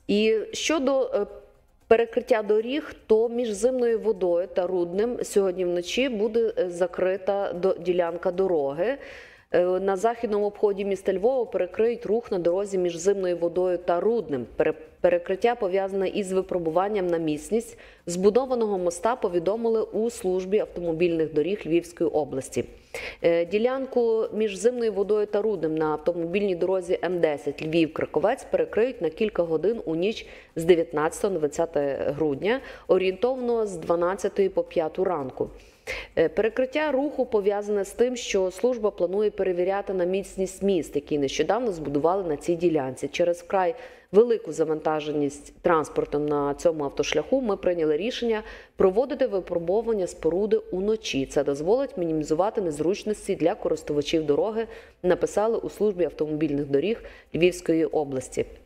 І щодо перекриття доріг, то між Зимною водою та Руднем сьогодні вночі буде закрита ділянка дороги. На західному обході міста Львова перекриють рух на дорозі між Зимною водою та Руднем. Перекриття пов'язане із випробуванням на міцність збудованого моста, повідомили у службі автомобільних доріг Львівської області. Ділянку між Зимною водою та Руднем на автомобільній дорозі М10 Львів-Краковець перекриють на кілька годин у ніч з 19 на 20 грудня, орієнтовно з 12 по 5 ранку. Перекриття руху пов'язане з тим, що служба планує перевіряти на міцність міст, які нещодавно збудували на цій ділянці. Через вкрай велику завантаженість транспортом на цьому автошляху ми прийняли рішення проводити випробовування споруди уночі. Це дозволить мінімізувати незручності для користувачів дороги, написали у службі автомобільних доріг Львівської області.